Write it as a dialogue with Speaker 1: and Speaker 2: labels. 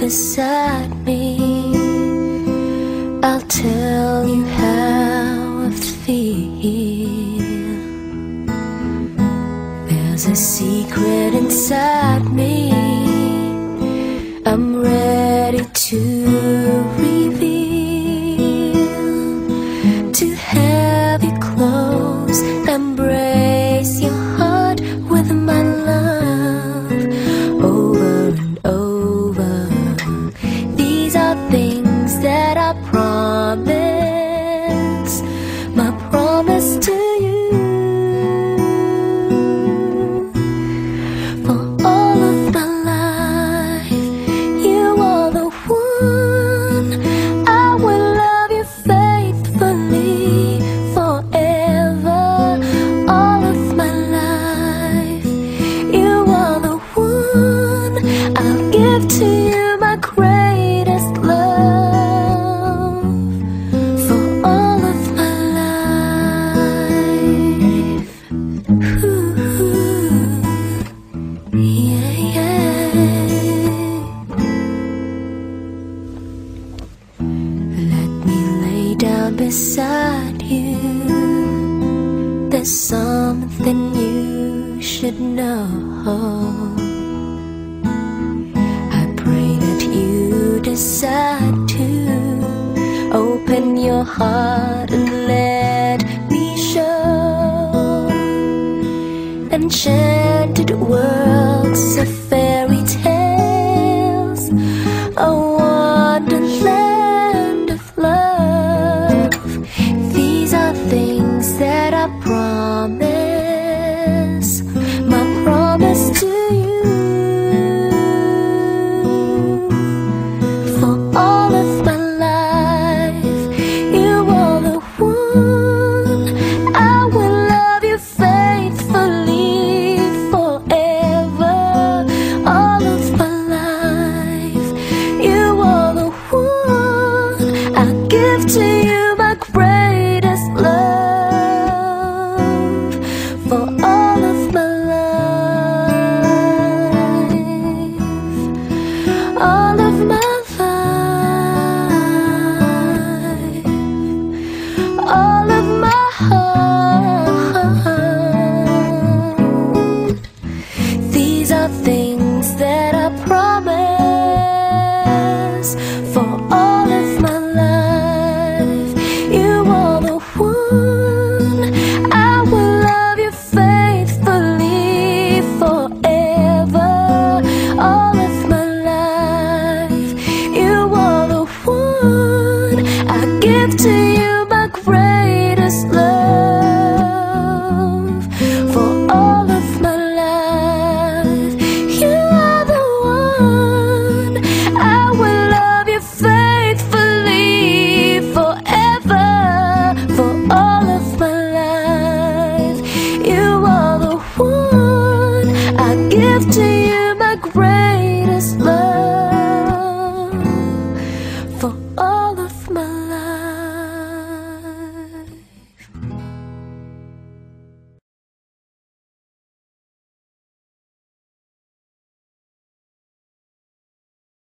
Speaker 1: beside me, I'll tell you how I feel. There's a secret inside me I'm ready to reveal. To have you close, embrace your heart with my love over and over. These are things that I promise, my promise to you. For all of my life, you are the one. I will love you faithfully forever. All of my life, you are the one. I'll give to you my greatest love. For all of my life. Ooh, yeah, yeah. Let me lay down beside you. There's something you should know. I pray that you decide to open your heart and let me show enchanted worlds of fairy.